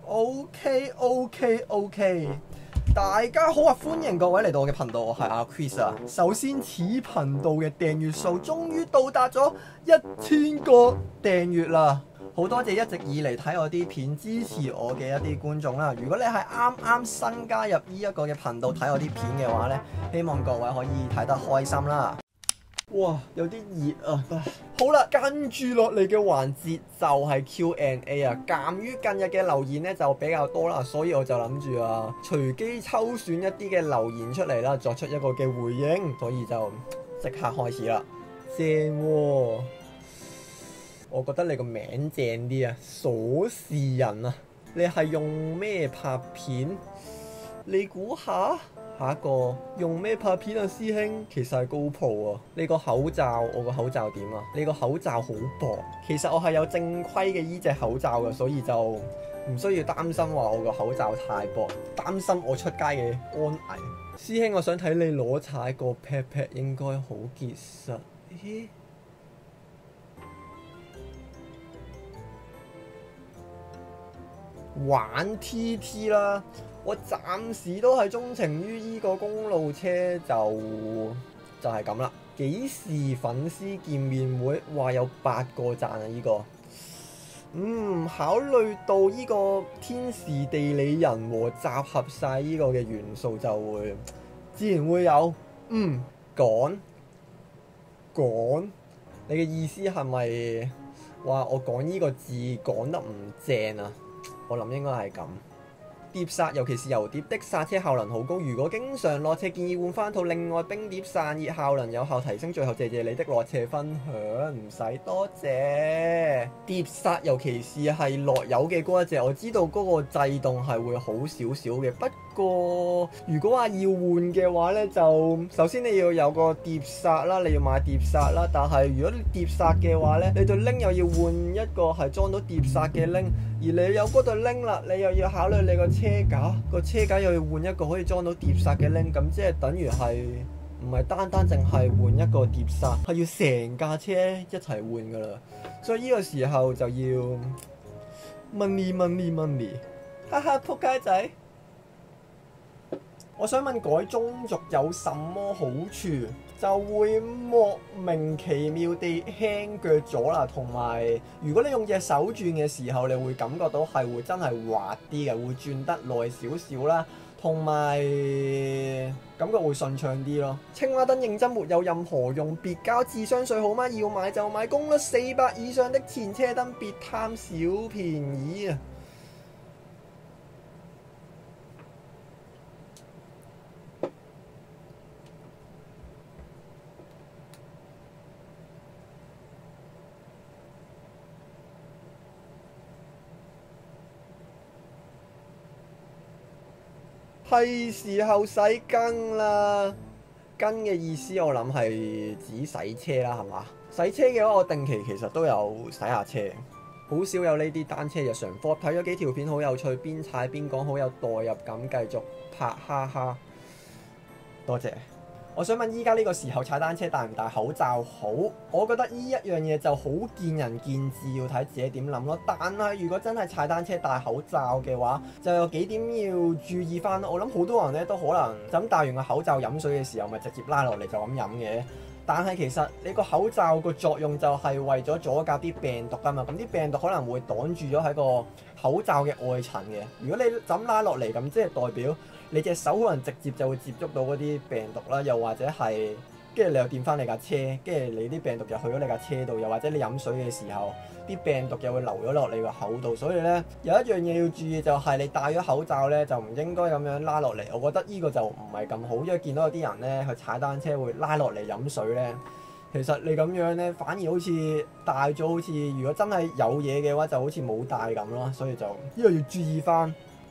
OK，大家好啊！歡迎各位嚟到我嘅頻道，我係阿 Chris 啊。首先，此頻道嘅訂閱數終於到達咗1000個訂閱啦！好多謝一直以嚟睇我啲片支持我嘅一啲觀眾啦。如果你係啱啱新加入呢一個嘅頻道睇我啲片嘅話呢，希望各位可以睇得開心啦。哇，有啲熱啊！好啦，跟住落嚟嘅環節就係 Q&A 啊。鑑於近日嘅留言呢就比較多啦，所以我就諗住啊，隨機抽選一啲嘅留言出嚟啦，作出一個嘅回應，所以就即刻開始啦。正喎，我覺得你個名正啲啊，鎖匙人啊，你係用咩拍片？你估下？下一個用咩拍片啊，師兄？其實係 GoPro啊。你個口罩，我個口罩點啊？你個口罩好薄。其實我係有正規嘅依隻口罩嘅，所以就唔需要擔心話我個口罩太薄，擔心我出街嘅安危。師兄，我想睇你攞踩個 pat pat，應該好結實。咦？玩 TT 啦。我暫時都係鍾情於依個公路車，就係咁啦。幾時粉絲見面會？話有8個讚啊！依個考慮到依個天時地利人和集合晒依個嘅元素，就會自然會有趕。你嘅意思係咪話我講依個字講得唔正啊？我諗應該係咁。碟剎，尤其是油碟的剎車效能好高，如果經常落斜，建議換翻套。另外冰碟散熱效能有效提升。最後謝謝你的落斜分享，唔使多謝。碟剎尤其是係落油嘅嗰一隻，我知道嗰個制動係會好少少嘅。不過如果話要換嘅話呢，就首先你要有個碟剎啦，你要買碟剎啦。但係如果你碟剎嘅話呢，你對拎又要換一個係裝到碟剎嘅拎，而你有嗰對拎啦，你又要考慮你個車架，個車架又要換一個可以裝到碟剎嘅拎，咁即係等於係唔係單單淨係換一個碟剎，係要成架車一齊換噶啦。所以呢個時候就要 money， 哈哈，仆街仔。我想問改中軸有什麼好處？就會莫名其妙地輕腳咗啦，同埋如果你用隻手轉嘅時候，你會感覺到係會真係滑啲嘅，會轉得耐少少啦，同埋感覺會順暢啲咯。青蛙燈認真沒有任何用，別交智商稅好嗎？要買就買，功率400以上的前車燈，別貪小便宜啊！係時候洗更啦！更嘅意思我諗係指洗車啦，係嘛？洗車嘅話，我定期其實都有洗下車，好少有呢啲單車日常課。睇咗幾條片好有趣，邊踩邊講，好有代入感，繼續拍，哈哈！多謝。我想問依家呢個時候踩單車戴唔戴口罩好？我覺得呢一樣嘢就好見仁見智，要睇自己點諗咯。但係如果真係踩單車戴口罩嘅話，就有幾點要注意翻咯。我諗好多人咧都可能就咁戴完個口罩飲水嘅時候，咪直接拉落嚟就咁飲嘅。但係其實你個口罩個作用就係為咗阻隔啲病毒㗎嘛，咁啲病毒可能會擋住咗喺個口罩嘅外層嘅。如果你咁拉落嚟，咁即係代表你隻手可能直接就會接觸到嗰啲病毒啦，又或者係跟住你又掂翻你架車，跟住你啲病毒又去咗你架車度，又或者你飲水嘅時候，啲病毒又會流咗落你個口度。所以咧有一樣嘢要注意，就係你戴咗口罩咧就唔應該咁樣拉落嚟。我覺得呢個就唔係咁好，因為見到有啲人咧去踩單車會拉落嚟飲水咧，其實你咁樣咧反而好似戴咗，好似如果真係有嘢嘅話就好似冇戴咁咯。所以就呢個要注意翻，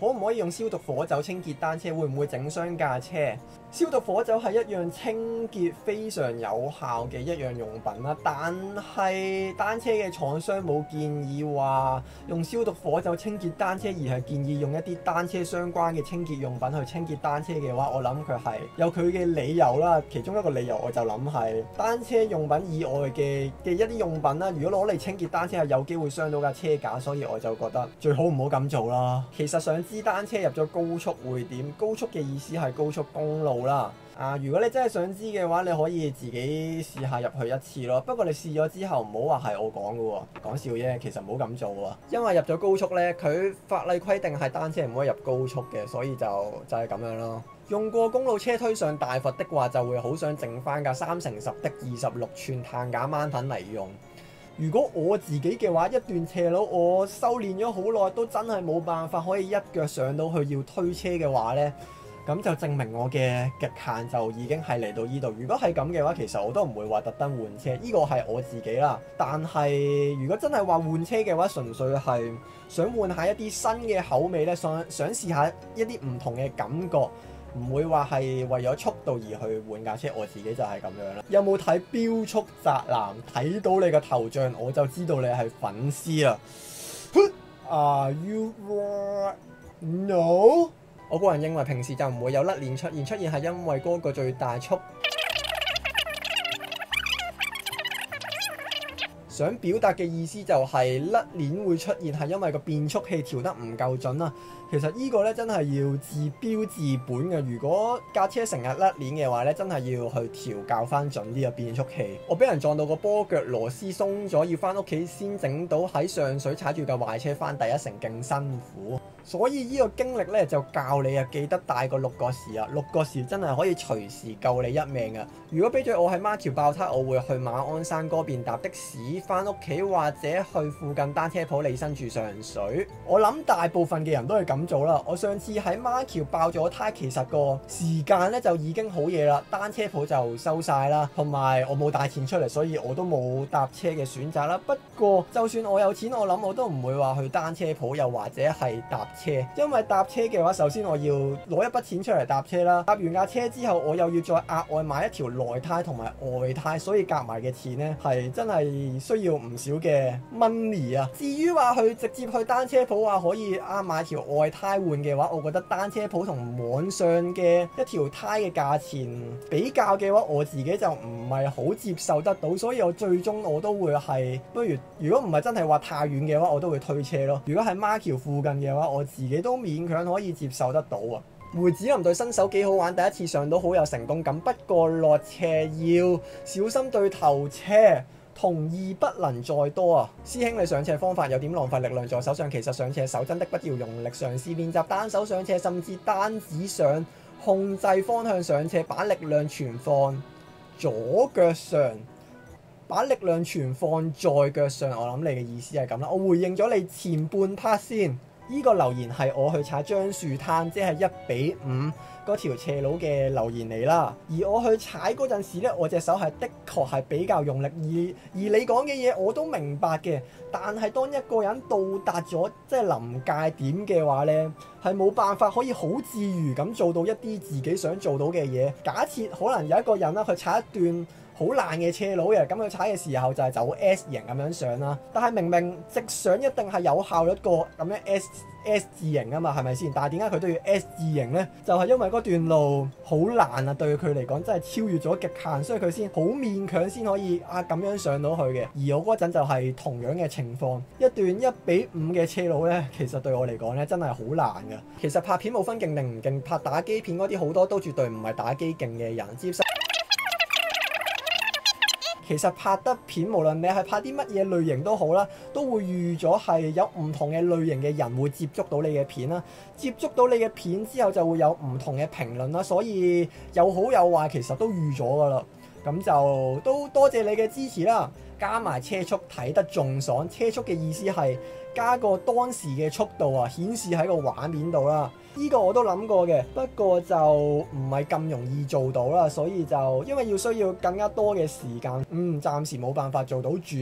可唔可以用消毒火酒清潔單車？會唔會整傷架車？消毒火酒係一樣清潔非常有效嘅一樣用品啦，但係單車嘅廠商冇建議話用消毒火酒清潔單車，而係建議用一啲單車相關嘅清潔用品去清潔單車嘅話，我諗佢係有佢嘅理由啦。其中一個理由我就諗係單車用品以外嘅一啲用品啦，如果攞嚟清潔單車係有機會傷到架車架，所以我就覺得最好唔好咁做啦。其實想知單車入咗高速會點？高速嘅意思係高速公路啦。如果你真係想知嘅話，你可以自己試下入去一次咯。不過你試咗之後唔好話係我講嘅喎，講笑啫。其實唔好咁做喎，因為入咗高速呢，佢法例規定係單車唔可以入高速嘅，所以就係咁樣咯。用過公路車推上大佛的話，就會好想整翻架3×10的26寸碳架掹粉嚟用。如果我自己嘅話，一段斜路我修練咗好耐都真係冇辦法可以一腳上到去要推車嘅話呢，咁就證明我嘅極限就已經係嚟到呢度。如果係咁嘅話，其實我都唔會話特登換車，呢個係我自己啦。但係如果真係話換車嘅話，純粹係想換下一啲新嘅口味呢，想試下一啲唔同嘅感覺，唔會話係為咗速度而去換架車。我自己就係咁樣啦。有冇睇飆速宅男？睇到你個頭像我就知道你係粉絲啦。Are you right? No？我個人認為平時就唔會有甩鏈出現係因為嗰個最大速。想表達嘅意思就係甩鏈會出現係因為個變速器調得唔夠準啦。其實呢個咧真係要治標治本嘅。如果架車成日甩鏈嘅話咧，真係要去調校翻準啲嘅變速器。我俾人撞到個波腳螺絲鬆咗，要翻屋企先整到，喺上水踩住架壞車翻第一城勁辛苦。所以呢個經歷咧就教你啊，記得帶個6個匙啊，6個匙真係可以隨時救你一命啊！如果俾咗我喺孖橋爆胎，我會去馬鞍山嗰邊搭的士翻屋企，或者去附近單車鋪理身住上水。我諗大部分嘅人都係咁做啦。我上次喺孖橋爆咗胎，其實個時間咧就已經好夜啦，單車鋪就收晒啦，同埋我冇帶錢出嚟，所以我都冇搭車嘅選擇啦。不過就算我有錢，我諗我都唔會話去單車鋪，又或者係搭車，因為搭車嘅話，首先我要攞一筆錢出嚟搭車啦，搭完架車之後，我又要再額外買一條內胎同埋外胎，所以夾埋嘅錢呢係真係需要唔少嘅 money 啊。至於話去直接去單車鋪話可以買條外胎換嘅話，我覺得單車鋪同網上嘅一條胎嘅價錢比較嘅話，我自己就唔係好接受得到，所以我最終我都會係不如，如果唔係真係話太遠嘅話，我都會推車咯。如果係孖橋附近嘅話，我自己都勉強可以接受得到啊。梅子林對新手幾好玩，第一次上到好有成功感，不過落斜要小心對頭車。同意不能再多啊！師兄，你上斜方法有點浪費力量在手上，其實上斜手真的不要用力，嘗試練習單手上斜，甚至單指上，控制方向上斜，把力量全放左腳上，把力量全放在腳上。我諗你嘅意思係咁啦。我回應咗你前半 part 先。呢個留言係我去踩樟樹灘，即係1:5嗰條斜路嘅留言嚟啦。而我去踩嗰陣時咧，我隻手係的確係比較用力，而你講嘅嘢我都明白嘅。但係當一個人到達咗即係臨界點嘅話呢，係冇辦法可以好自如咁做到一啲自己想做到嘅嘢。假設可能有一個人啦，佢踩一段好爛嘅斜路嘅，咁佢踩嘅時候就係走 S 型咁樣上啦。但係明明直上一定係有效率過咁樣 S 字型啊嘛，係咪先？但係點解佢都要 S 字型呢？就係因為嗰段路好難啊，對佢嚟講真係超越咗極限，所以佢先好勉強先可以咁樣上到去嘅。而我嗰陣就係同樣嘅情況，一段1:5嘅斜路呢，其實對我嚟講呢，真係好難㗎。其實拍片冇分勁定唔勁，拍打機片嗰啲好多都絕對唔係打機勁嘅人接受。其實拍得片，無論你係拍啲乜嘢類型都好啦，都會預咗係有唔同嘅類型嘅人會接觸到你嘅片啦。接觸到你嘅片之後，就會有唔同嘅評論啦。所以有好有壞，其實都預咗噶啦。咁就都多謝你嘅支持啦。加埋車速睇得仲爽，車速嘅意思係加個當時嘅速度啊，顯示喺個畫面度啦。呢個我都諗過嘅，不過就唔係咁容易做到啦，所以就因為需要更加多嘅時間，暫時冇辦法做到住啊。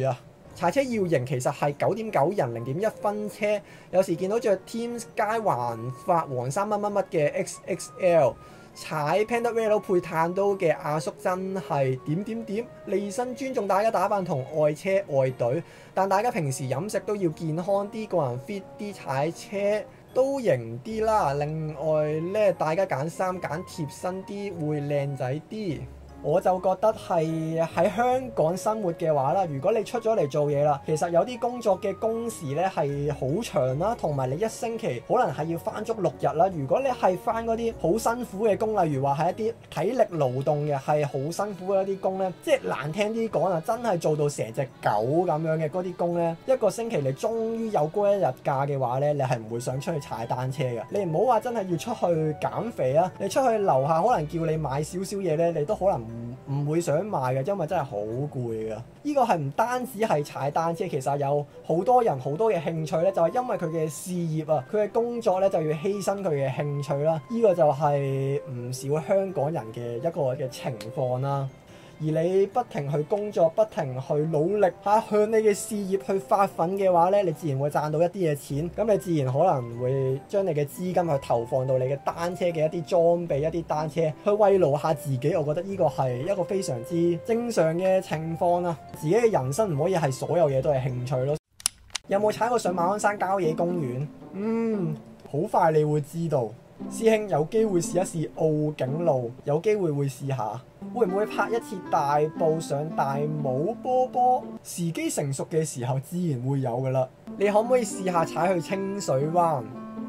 踩車要型其實係9.9人0.1分車，有時見到着 Teams 街環髮黃衫乜乜乜嘅 XXL。踩 Pandarello 配炭刀嘅阿叔真係點，利身尊重大家打扮同愛車愛隊，但大家平時飲食都要健康啲，個人 fit 啲，踩車都型啲啦。另外咧，大家揀衫揀貼身啲會靚仔啲。我就覺得係喺香港生活嘅話啦，如果你出咗嚟做嘢啦，其實有啲工作嘅工時咧係好長啦，同埋你一星期可能係要返足6日啦。如果你係返嗰啲好辛苦嘅工，例如話係一啲體力勞動嘅係好辛苦嘅一啲工咧，即係難聽啲講啊，真係做到成隻狗咁樣嘅嗰啲工咧，一個星期你終於有嗰一日假嘅話咧，你係唔會想出去踩單車嘅。你唔好話真係要出去減肥啊，你出去樓下可能叫你買少少嘢咧，你都可能唔會想買嘅，因為真係好攰噶。呢個係唔單止係踩單車，其實有好多人好多嘅興趣咧，就係因為佢嘅事業啊，佢嘅工作咧就要犧牲佢嘅興趣啦。呢個就係唔少香港人嘅一個嘅情況啦。而你不停去工作，不停去努力向你嘅事業去發奮嘅話咧，你自然會賺到一啲嘅錢。咁你自然可能會將你嘅資金去投放到你嘅單車嘅一啲裝備、一啲單車去慰勞下自己。我覺得呢個係一個非常之正常嘅情況啦。自己嘅人生唔可以係所有嘢都係興趣咯。有冇踩過上馬鞍山郊野公園？好快你會知道。師兄有機會試一試澳景路，有機會試下。會唔會拍一次大埔上大帽波波？時機成熟嘅時候自然會有㗎啦。你可唔可以試下踩去清水灣？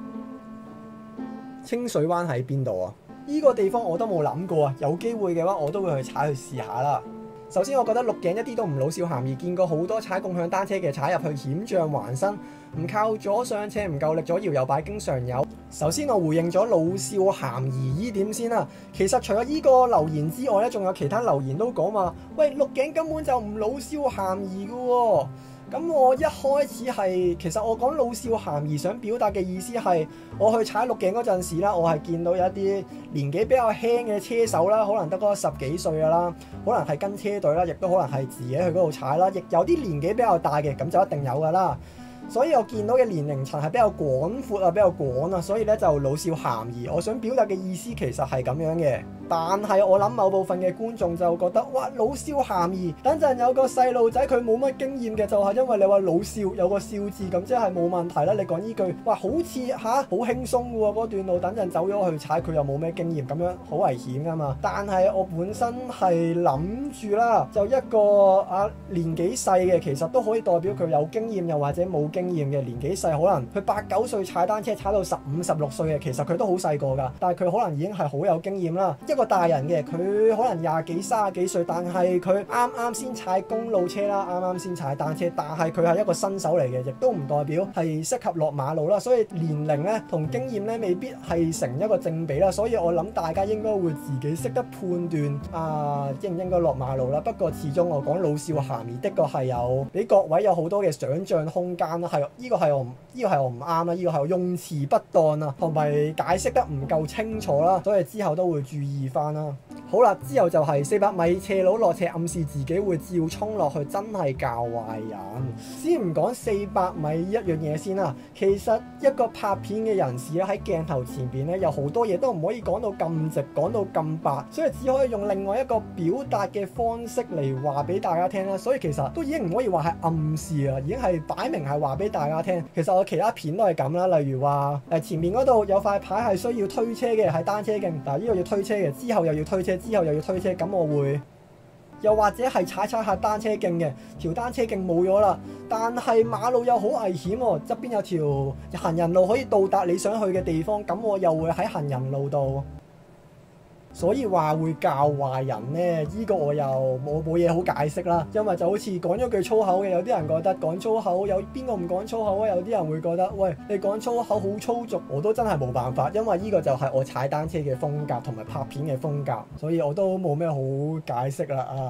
清水灣喺邊度啊？呢個地方我都冇諗過啊！有機會嘅話，我都會去踩去試下啦。首先，我覺得鹿頸一啲都唔老少咸宜，見過好多踩共享單車嘅踩入去險象環生，唔靠左上斜唔夠力，左搖右擺經常有。首先，我回應咗老少咸宜依點先啦。其實除咗依個留言之外咧，仲有其他留言都講話，喂，鹿頸根本就唔老少咸宜嘅喎。咁我一開始係，其實我講老少咸宜想表達嘅意思係，我去踩鹿頸嗰陣時啦，我係見到有一啲年紀比較輕嘅車手啦，可能得嗰10幾歲㗎啦，可能係跟車隊啦，亦都可能係自己去嗰度踩啦，亦有啲年紀比較大嘅，咁就一定有㗎啦。所以我見到嘅年齡層係比較廣闊啊，比較廣啊，所以咧就老少咸宜。我想表達嘅意思其實係咁樣嘅，但係我諗某部分嘅觀眾就覺得，哇，老少咸宜，等陣有個細路仔佢冇乜經驗嘅，就係因為你話老少有個少字咁，即係冇問題啦。你講呢句，哇，好似好輕鬆嘅喎，嗰段路等陣走咗去踩，佢又冇咩經驗，咁樣好危險㗎嘛。但係我本身係諗住啦，就一個年紀細嘅，其實都可以代表佢有經驗，又或者冇經驗嘅。年紀細，可能佢8、9歲踩單車踩到15、16歲嘅，其實佢都好細個㗎，但係佢可能已經係好有經驗啦。一個大人嘅，佢可能20幾、30幾歲，但係佢啱啱先踩公路車啦，啱啱先踩單車，但係佢係一個新手嚟嘅，亦都唔代表係適合落馬路啦。所以年齡咧同經驗咧未必係成一個正比啦。所以我諗大家應該會自己識得判斷應唔應該落馬路啦。不過始終我講老少咸宜的確係有俾各位有好多嘅想像空間啦，係。呢個係我唔啱啦，呢個係我用詞不當啊，同埋解釋得唔夠清楚啦，所以之後都會注意翻啦。好啦，之後就係400米斜路落斜，暗示自己會照衝落去，真係教壞人。先唔講400米一樣嘢先啦，其實一個拍片嘅人士咧喺鏡頭前邊咧，有好多嘢都唔可以講到咁直，講到咁白，所以只可以用另外一個表達嘅方式嚟話俾大家聽啦。所以其實都已經唔可以話係暗示啦，已經係擺明係話俾大家聽。其實我其他片都係咁啦，例如話前面嗰度有塊牌係需要推車嘅，係單車徑，但係呢個要推車嘅，之後又要推車，之後又要推車，咁我會又或者係踩下單車徑嘅，條單車徑冇咗啦，但係馬路又好危險喎，側邊有條行人路可以到達你想去嘅地方，咁我又會喺行人路度。所以話會教壞人呢，呢個我又冇嘢好解釋啦。因為就好似講咗句粗口嘅，有啲人覺得講粗口，有邊個唔講粗口啊？有啲人會覺得，喂，你講粗口好粗俗，我都真係冇辦法，因為呢個就係我踩單車嘅風格同埋拍片嘅風格，所以我都冇咩好解釋啦啊。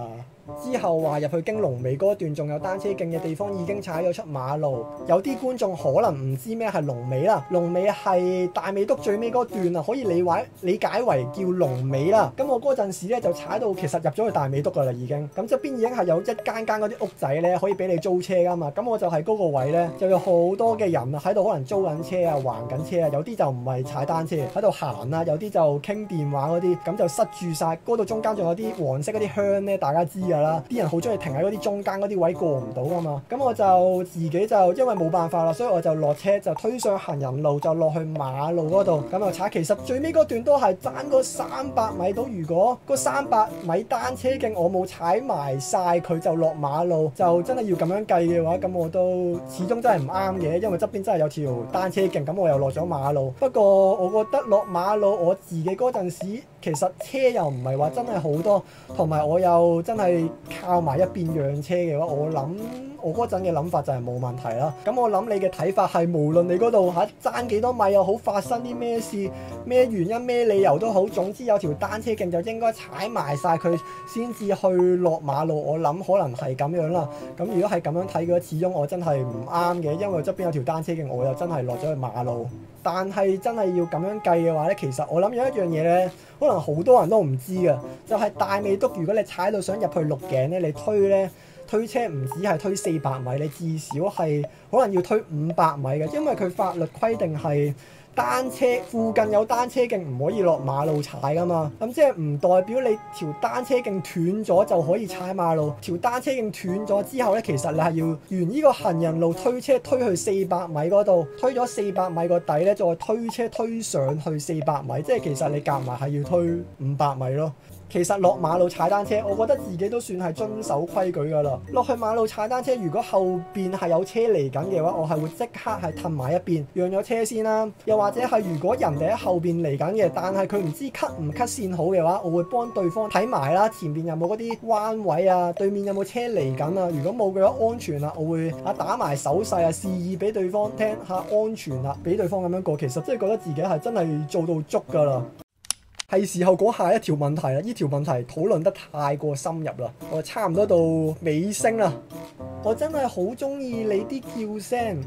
之後話入去經龍尾嗰段仲有單車徑嘅地方已經踩咗出馬路。有啲觀眾可能唔知咩係龍尾啦，龍尾係大美督最尾嗰段啊，可以理解為叫龍尾啦。咁我嗰陣時咧就踩到其實入咗去大美督噶啦已經，咁側邊已經係有一間嗰啲屋仔咧可以俾你租車噶嘛。咁我就係嗰個位咧就有好多嘅人啊喺度可能租緊車啊還緊車啊，有啲就唔係踩單車喺度行啊，有啲就傾電話嗰啲，咁就塞住晒嗰度。中間仲有啲黃色嗰啲香咧，大家知㗎啦，啲人好中意停喺嗰啲中間嗰啲位過唔到㗎嘛。咁我就自己就因為冇辦法啦，所以我就落車就推上行人路就落去馬路嗰度咁就踩。其實最尾嗰段都係爭嗰300米到，如果嗰300米單車徑我冇踩埋晒佢就落馬路，就真係要咁樣計嘅話，咁我都始終真係唔啱嘅，因為側邊真係有條單車徑，咁我又落咗馬路。不過我覺得落馬路我自己嗰陣時其實車又唔係話真係好多，同埋我又真係靠埋一邊讓車嘅話，我諗我嗰陣嘅諗法就係冇問題啦。咁我諗你嘅睇法係無論你嗰度爭幾多米又好，發生啲咩事、咩原因、咩理由都好，總之有條單車徑就應該踩埋晒佢先至去落馬路。我諗可能係咁樣啦。咁如果係咁樣睇嘅話，始終我真係唔啱嘅，因為側邊有條單車徑，我又真係落咗去馬路。但係真係要咁樣計嘅話咧，其實我諗有一樣嘢咧，可能好多人都唔知嘅，就係大美督。如果你踩到想入去鹿頸咧，你推車唔止係推400米，你至少係可能要推500米嘅，因為佢法律規定係單車附近有單車徑唔可以落馬路踩噶嘛。咁即係唔代表你條單車徑斷咗就可以踩馬路。條單車徑斷咗之後咧，其實你係要沿呢個行人路推車推去400米嗰度，推咗400米個底咧，再推車推上去400米，即係其實你夾埋係要推500米咯。其實落馬路踩單車，我覺得自己都算係遵守規矩㗎啦。落去馬路踩單車，如果後邊係有車嚟緊嘅話，我係會即刻係褪埋一邊，讓咗車先啦。又或者係如果人哋喺後邊嚟緊嘅，但係佢唔知 cut 唔 cut 線好嘅話，我會幫對方睇埋啦，前邊有冇嗰啲彎位啊，對面有冇車嚟緊啊。如果冇嘅話，安全啦，我會打埋手勢啊，示意俾對方聽下安全啦，俾對方咁樣過。其實真係覺得自己係真係做到足㗎啦。係時候講下一條問題啦，呢條問題討論得太過深入啦，我差唔多到尾聲啦。我真係好中意你啲叫聲，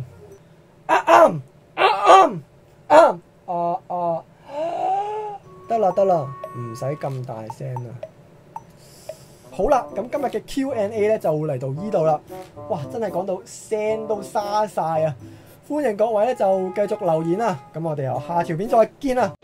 得啦，唔使咁大聲啦。好啦，咁今日嘅 Q&A 咧就嚟到呢度啦。哇，真係講到聲都沙晒啊！歡迎各位咧就繼續留言啦。咁我哋又下條片再見啦。